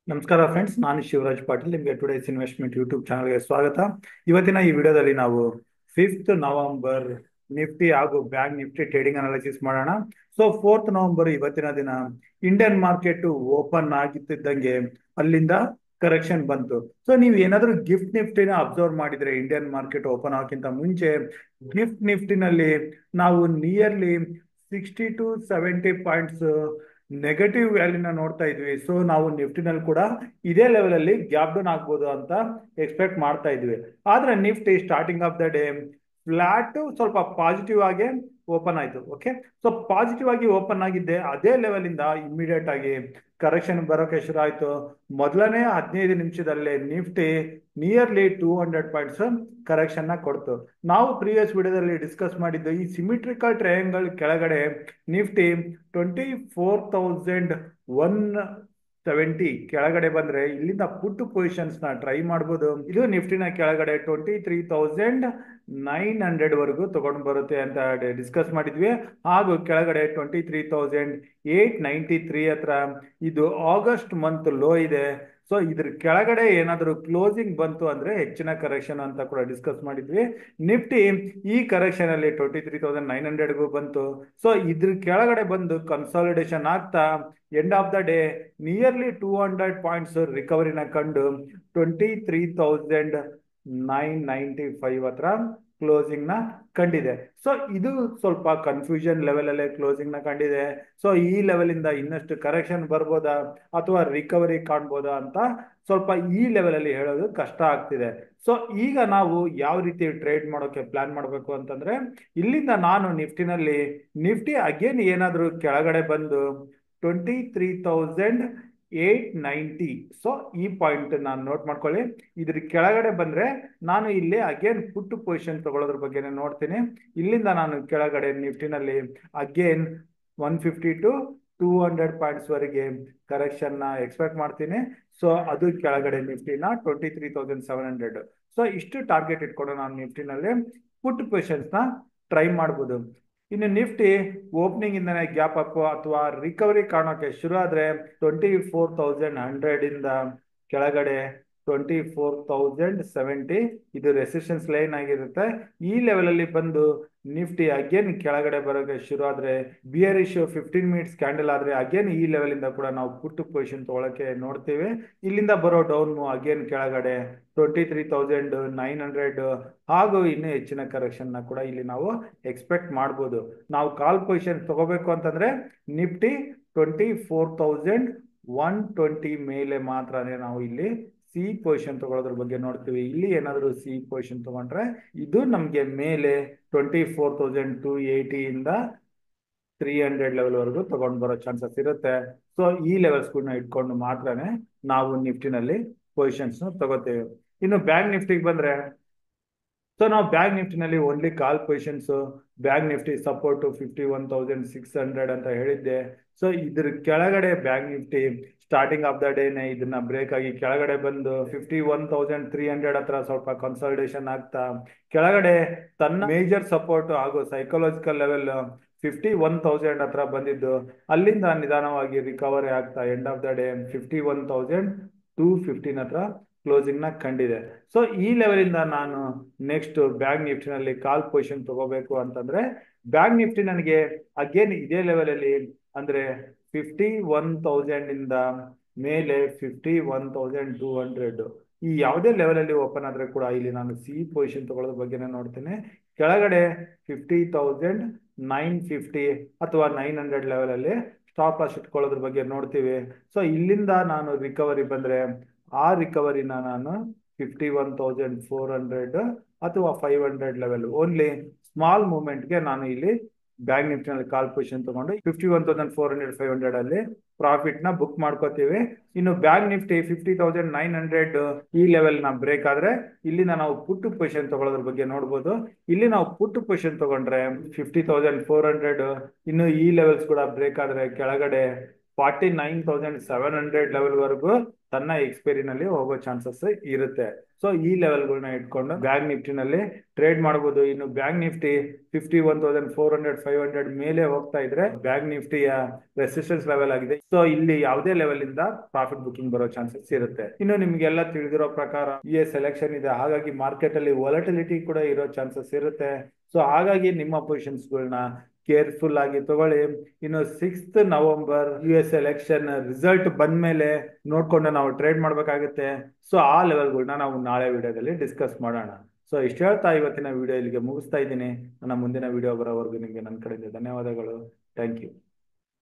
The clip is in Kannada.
ನಮಸ್ಕಾರ ಫ್ರೆಂಡ್ಸ್, ನಾನು ಶಿವರಾಜ್ ಪಾಟೀಲ್. ನಿಮಗೆ ಟುಡೇಸ್ ಇನ್ವೆಸ್ಟ್ಮೆಂಟ್ ಯೂಟ್ಯೂಬ್ ಚಾನಲ್ಗೆ ಸ್ವಾಗತ. ಇವತ್ತಿನ ಈ ವಿಡಿಯೋದಲ್ಲಿ ನಾವು 5th ನವೆಂಬರ್ ನಿಫ್ಟಿ ಹಾಗೂ ಬ್ಯಾಂಕ್ ನಿಫ್ಟಿ ಟ್ರೇಡಿಂಗ್ ಅನಾಲಿಸಿಸ್ ಮಾಡೋಣ. ಸೊ 4th ನವೆಂಬರ್ ಇವತ್ತಿನ ದಿನ ಇಂಡಿಯನ್ ಮಾರ್ಕೆಟ್ ಓಪನ್ ಆಗಿತ್ತಿದ್ದಂಗೆ ಅಲ್ಲಿಂದ ಕರೆಕ್ಷನ್ ಬಂತು. ಸೊ ನೀವು ಏನಾದರೂ ಗಿಫ್ಟ್ ನಿಫ್ಟಿನ ಅಬ್ಸರ್ವ್ ಮಾಡಿದ್ರೆ ಇಂಡಿಯನ್ ಮಾರ್ಕೆಟ್ ಓಪನ್ ಆಗೋಕ್ಕಿಂತ ಮುಂಚೆ ಗಿಫ್ಟ್ ನಿಫ್ಟಿನಲ್ಲಿ ನಾವು ನಿಯರ್ಲಿ 60 to 70 ಪಾಯಿಂಟ್ಸ್ ನೆಗೆಟಿವ್ ವ್ಯಾಲ್ಯೂನ ನೋಡ್ತಾ ಇದ್ವಿ. ಸೊ ನಾವು ನಿಫ್ಟಿನಲ್ಲಿ ಕೂಡ ಇದೇ ಲೆವೆಲ್ ಅಲ್ಲಿ ಗ್ಯಾಪ್ ಡೌನ್ ಆಗ್ಬೋದು ಅಂತ ಎಕ್ಸ್ಪೆಕ್ಟ್ ಮಾಡ್ತಾ ಇದ್ವಿ. ಆದ್ರೆ Nifty starting of the day flat ಸ್ವಲ್ಪ ಪಾಸಿಟಿವ್ ಆಗಿ ಓಪನ್ ಆಯ್ತು. ಓಕೆ, ಸೊ ಪಾಸಿಟಿವ್ ಆಗಿ ಓಪನ್ ಆಗಿದ್ದೆ ಅದೇ ಲೆವೆಲ್ ಇಂದ ಇಮಿಡಿಯೇಟ್ ಆಗಿ ಕರೆಕ್ಷನ್ ಬರೋಕೆ ಶುರು ಆಯ್ತು. ಮೊದಲನೇ 15 ನಿಮಿಷದಲ್ಲೇ ನಿಫ್ಟಿ ನಿಯರ್ಲಿ 200 ಪಾಯಿಂಟ್ಸ್ ಕರೆಕ್ಷನ್ ನ ಕೊಡ್ತು. ನಾವು ಪ್ರೀವಿಯಸ್ ವಿಡಿಯೋದಲ್ಲಿ ಡಿಸ್ಕಸ್ ಮಾಡಿದ್ದು ಈ ಸಿಮಿಟ್ರಿಕಲ್ ಟ್ರಯಾಂಗಲ್ ಕೆಳಗಡೆ ನಿಫ್ಟಿ 24,170 ಕೆಳಗಡೆ ಬಂದ್ರೆ ಇಲ್ಲಿಂದ ಪುಟ್ ಪೊಸಿಷನ್ಸ್ ನ ಟ್ರೈ ಮಾಡ್ಬೋದು. ಇದು ನಿಫ್ಟಿನ ಕೆಳಗಡೆ 23,900 ವರೆಗೂ ತಗೊಂಡು ಬರುತ್ತೆ ಅಂತ ಡಿಸ್ಕಸ್ ಮಾಡಿದ್ವಿ. ಹಾಗೂ ಕೆಳಗಡೆ 23,893 ಹತ್ರ ಇದು ಆಗಸ್ಟ್ ಮಂತ್ ಲೋ ಇದೆ. ಸೊ ಇದ್ರ ಕೆಳಗಡೆ ಏನಾದರೂ ಕ್ಲೋಸಿಂಗ್ ಬಂತು ಅಂದ್ರೆ ಹೆಚ್ಚಿನ ಕರೆಕ್ಷನ್ ಅಂತ ಕೂಡ ಡಿಸ್ಕಸ್ ಮಾಡಿದ್ವಿ. ನಿಫ್ಟಿ ಈ ಕರೆಕ್ಷನ್ ಅಲ್ಲಿ 23,900ಗೂ ಬಂತು. ಸೊ ಇದ್ರ ಕೆಳಗಡೆ ಬಂದು ಕನ್ಸಾಲಿಡೇಷನ್ ಆಗ್ತಾ end of the day nearly 200 points ರಿಕವರಿನ ಕಂಡು 23,995 ಹತ್ರ ಕ್ಲೋಸಿಂಗ್ ನ ಕಂಡಿದೆ. ಸೊ ಇದು ಸ್ವಲ್ಪ ಕನ್ಫ್ಯೂಷನ್ ಲೆವೆಲ್ ಅಲ್ಲೇ ಕ್ಲೋಸಿಂಗ್ ನ ಕಂಡಿದೆ. ಸೊ ಈ ಲೆವೆಲ್ ಇಂದ ಇನ್ನಷ್ಟು ಕರೆಕ್ಷನ್ ಬರ್ಬೋದಾ ಅಥವಾ ರಿಕವರಿ ಕಾಣ್ಬೋದಾ ಅಂತ ಸ್ವಲ್ಪ ಈ ಲೆವೆಲ್ ಅಲ್ಲಿ ಹೇಳೋದು ಕಷ್ಟ ಆಗ್ತಿದೆ. ಸೊ ಈಗ ನಾವು ಯಾವ ರೀತಿ ಟ್ರೇಡ್ ಮಾಡೋಕೆ ಪ್ಲಾನ್ ಮಾಡಬೇಕು ಅಂತಂದ್ರೆ, ಇಲ್ಲಿಂದ ನಾನು ನಿಫ್ಟಿ ಅಗೇನ್ ಏನಾದರೂ ಕೆಳಗಡೆ ಬಂದು 23,890, ಸೊ ಈ ಪಾಯಿಂಟ್ ನಾನು ನೋಟ್ ಮಾಡ್ಕೊಳ್ಳಿ. ಇದ್ರ ಕೆಳಗಡೆ ಬಂದ್ರೆ ನಾನು ಇಲ್ಲಿ ಅಗೇನ್ ಪುಟ್ ಪೊಸಿಷನ್ ತಗೊಳ್ಳೋದ್ರ ಬಗ್ಗೆ ನೋಡ್ತೀನಿ. ಇಲ್ಲಿಂದ ನಾನು ಕೆಳಗಡೆ ನಿಫ್ಟಿನಲ್ಲಿ ಅಗೇನ್ 150 to 200 ಪಾಯಿಂಟ್ಸ್ ವರೆಗೆ ಕರೆಕ್ಷನ್ ನ ಎಕ್ಸ್ಪೆಕ್ಟ್ ಮಾಡ್ತೀನಿ. ಸೊ ಅದು ಕೆಳಗಡೆ ನಿಫ್ಟಿನ 23,700. ಸೊ ಇಷ್ಟು ಟಾರ್ಗೆಟ್ ಇಟ್ಕೊಂಡು ನಾನು ನಿಫ್ಟಿನಲ್ಲಿ ಪುಟ್ ಪೊಸಿಷನ್ಸ್ ನ ಟ್ರೈ ಮಾಡ್ಬೋದು. ಇನ್ನು ನಿಫ್ಟಿ ಓಪನಿಂಗ್ ಇಂದನೇ ಗ್ಯಾಪ್ ಅಪ್ ಅಥವಾ ರಿಕವರಿ ಕಾಣೋಕೆ ಶುರು ಆದ್ರೆ 24,100 ಇಂದ ಕೆಳಗಡೆ 24,070 ಇದು ರೆಸಿಸ್ಟೆನ್ಸ್ ಲೈನ್ ಆಗಿರುತ್ತೆ. ಈ ಲೆವೆಲ್ ಅಲ್ಲಿ ಬಂದು ನಿಫ್ಟಿ ಅಗೇನ್ ಕೆಳಗಡೆ ಬರೋಕೆ ಶುರು ಆದ್ರೆ ಬಿಯರಿಶ್ 15 ಮಿನಿಟ್ಸ್ ಕ್ಯಾಂಡಲ್ ಆದ್ರೆ ಅಗೇನ್ ಈ ಲೆವೆಲ್ ಇಂದ ಕೂಡ ನಾವು ಪುಟ್ ಪೊಸಿಷನ್ ತಗೊಳಕ್ಕೆ ನೋಡ್ತೀವಿ. ಇಲ್ಲಿಂದ ಬರೋ ಡೌನ್ ಅಗೇನ್ ಕೆಳಗಡೆ 23,900 ಹಾಗೂ ಇನ್ನೂ ಹೆಚ್ಚಿನ ಕರೆಕ್ಷನ್ ನ ಕೂಡ ಇಲ್ಲಿ ನಾವು ಎಕ್ಸ್ಪೆಕ್ಟ್ ಮಾಡ್ಬೋದು. ನಾವು ಕಾಲ್ ಪೊಸಿಷನ್ ತಗೋಬೇಕು ಅಂತಂದ್ರೆ ನಿಫ್ಟಿ 24,120 ಮೇಲೆ ಮಾತ್ರನೇ ನಾವು ಇಲ್ಲಿ ಸಿ ಪೊಸಿಷನ್ ತಗೊಳ್ಳೋದ್ರ ಬಗ್ಗೆ ನೋಡ್ತೀವಿ. ಇಲ್ಲಿ ಏನಾದರೂ ಸಿ ಪೊಸಿಷನ್ ತಗೊಂಡ್ರೆ ಇದು ನಮ್ಗೆ ಮೇಲೆ 24,280 ಇಂದ 300 ಲೆವೆಲ್ ವರೆಗೂ ತಗೊಂಡು ಬರೋ ಚಾನ್ಸಸ್ ಇರುತ್ತೆ. ಸೊ ಈ ಲೆವೆಲ್ಸ್ ಕೂಡ ಇಟ್ಕೊಂಡು ಮಾತ್ರನೇ ನಾವು ನಿಫ್ಟಿನಲ್ಲಿ ಪೊಸಿಷನ್ಸ್ ತಗೋತೇವೆ. ಇನ್ನು ಬ್ಯಾಂಕ್ ನಿಫ್ಟಿಗೆ ಬಂದ್ರೆ, ಸೊ ನಾವು ಬ್ಯಾಂಕ್ ನಿಫ್ಟಿನಲ್ಲಿ only call positions, bank Nifty support 51,600 ಅಂತ ಹೇಳಿದ್ದೆ. ಸೊ ಇದ್ರ ಕೆಳಗಡೆ bank Nifty starting of the ಡೇನೆ ಇದನ್ನ ಬ್ರೇಕ್ ಆಗಿ ಕೆಳಗಡೆ ಬಂದು 51,300 ಹತ್ರ ಸ್ವಲ್ಪ ಕನ್ಸಾಲಿಡೇಷನ್ ಆಗ್ತಾ ಕೆಳಗಡೆ ತನ್ನ ಮೇಜರ್ ಸಪೋರ್ಟ್ ಹಾಗೂ ಸೈಕಲಾಜಿಕಲ್ ಲೆವೆಲ್ 51,000 ಹತ್ರ ಬಂದಿದ್ದು ಅಲ್ಲಿಂದ ನಿಧಾನವಾಗಿ ರಿಕವರಿ ಆಗ್ತಾ ಎಂಡ್ ಆಫ್ ದ ಡೇ 51,215 ಹತ್ರ ಕ್ಲೋಸಿಂಗ್ ನ ಕಂಡಿದೆ. ಸೊ ಈ ಲೆವೆಲ್ ಇಂದ ನಾನು ನೆಕ್ಸ್ಟ್ ಬ್ಯಾಂಕ್ ನಿಫ್ಟಿನಲ್ಲಿ ಕಾಲ್ ಪೊಸಿಷನ್ ತಗೋಬೇಕು ಅಂತಂದ್ರೆ ಬ್ಯಾಂಕ್ ನಿಫ್ಟಿ ನನಗೆ ಅಗೇನ್ ಇದೇ ಲೆವೆಲ್ ಅಲ್ಲಿ ಅಂದ್ರೆ 51,000 ಇಂದ ಮೇಲೆ 51,200 ಈ ಯಾವುದೇ ಲೆವೆಲ್ ಅಲ್ಲಿ ಓಪನ್ ಆದ್ರೆ ಕೂಡ ಇಲ್ಲಿ ನಾನು ಸಿ ಪೊಸಿಷನ್ ತಗೊಳ್ಳೋದ್ರ ಬಗ್ಗೆನೇ ನೋಡ್ತೇನೆ. ಕೆಳಗಡೆ 50,950 ಅಥವಾ 900 ಲೆವೆಲ್ ಅಲ್ಲಿ ಸ್ಟಾಪ್ ಲಾಸ್ ಇಟ್ಕೊಳ್ಳೋದ್ರ ಬಗ್ಗೆ ನೋಡ್ತೀವಿ. ಸೊ ಇಲ್ಲಿಂದ ನಾನು ರಿಕವರಿ ಬಂದ್ರೆ ಆ ರಿಕವರಿನ ನಾನು 51,400 ಅಥವಾ 500 ಲೆವೆಲ್ ಓನ್ಲಿ ಸ್ಮಾಲ್ ಮೂವ್ಮೆಂಟ್ಗೆ ನಾನು ಇಲ್ಲಿ ಬ್ಯಾಂಕ್ ನಿಫ್ಟಿನಲ್ಲಿ ಕಾಲ್ ಪೊಸಿಷನ್ ತಗೊಂಡು 51,400 500 ಅಲ್ಲಿ ಪ್ರಾಫಿಟ್ ನ ಬುಕ್ ಮಾಡ್ಕೋತೀವಿ. ಇನ್ನು ಬ್ಯಾಂಕ್ ನಿಫ್ಟಿ 50,900 ಈ ಲೆವೆಲ್ ನ ಬ್ರೇಕ್ ಆದ್ರೆ ಇಲ್ಲಿಂದ ನಾವು ಪುಟ್ ಪೊಸಿಷನ್ ತಗೊಳ್ಳೋದ್ರ ಬಗ್ಗೆ ನೋಡ್ಬೋದು. ಇಲ್ಲಿ ನಾವು ಪುಟ್ ಪೊಸಿಷನ್ ತಗೊಂಡ್ರೆ 50,400 ಇನ್ನು ಈ ಲೆವೆಲ್ಸ್ ಕೂಡ ಬ್ರೇಕ್ ಆದ್ರೆ ಕೆಳಗಡೆ 49,700 ಲೆವೆಲ್ ವರೆಗೂ ತನ್ನ ಎಕ್ಸ್ಪೈರಿನಲ್ಲಿ ಹೋಗೋ ಚಾನ್ಸಸ್ ಇರುತ್ತೆ. ಸೊ ಈ ಲೆವೆಲ್ಗಳನ್ನ ಇಟ್ಕೊಂಡು ಬ್ಯಾಂಕ್ ನಿಫ್ಟಿನಲ್ಲಿ ಟ್ರೇಡ್ ಮಾಡಬಹುದು. ಇನ್ನು ಬ್ಯಾಂಕ್ ನಿಫ್ಟಿ 51,400 500 ಮೇಲೆ ಹೋಗ್ತಾ ಇದ್ರೆ ಬ್ಯಾಂಕ್ ನಿಫ್ಟಿಯ ರೆಸಿಸ್ಟೆನ್ಸ್ ಲೆವೆಲ್ ಆಗಿದೆ. ಸೊ ಇಲ್ಲಿ ಯಾವುದೇ ಲೆವೆಲ್ ಇಂದ ಪ್ರಾಫಿಟ್ ಬುಕಿಂಗ್ ಬರೋ ಚಾನ್ಸಸ್ ಇರುತ್ತೆ. ಇನ್ನು ನಿಮ್ಗೆಲ್ಲ ತಿಳಿದಿರೋ ಪ್ರಕಾರ US ಎಲೆಕ್ಷನ್ ಇದೆ, ಹಾಗಾಗಿ ಮಾರ್ಕೆಟ್ ಅಲ್ಲಿ ವಾಲಟಿಲಿಟಿ ಕೂಡ ಇರೋ ಚಾನ್ಸಸ್ ಇರುತ್ತೆ. ಸೊ ಹಾಗಾಗಿ ನಿಮ್ಮ ಪೊಸಿಷನ್ಸ್ ಗಳನ್ನ ಕೇರ್ಫುಲ್ ಆಗಿ ತಗೊಳ್ಳಿ. ಇನ್ನು 6th November US election result ಬಂದ್ಮೇಲೆ ನೋಡ್ಕೊಂಡು ನಾವು ಟ್ರೇಡ್ ಮಾಡ್ಬೇಕಾಗುತ್ತೆ. ಸೊ ಆ ಲೆವೆಲ್ಗಳನ್ನ ನಾವು ನಾಳೆ ವಿಡಿಯೋದಲ್ಲಿ ಡಿಸ್ಕಸ್ ಮಾಡೋಣ. ಸೊ ಇಷ್ಟು ಹೇಳ್ತಾ ಇವತ್ತಿನ ವಿಡಿಯೋ ಇಲ್ಲಿಗೆ ಮುಗಿಸ್ತಾ ಇದ್ದೀನಿ. ನನ್ನ ಮುಂದಿನ ವಿಡಿಯೋ ಬರೋವರೆಗೂ ನಿಮಗೆ ನನ್ನ ಕಡೆಯಿಂದ ಧನ್ಯವಾದಗಳು. Thank you.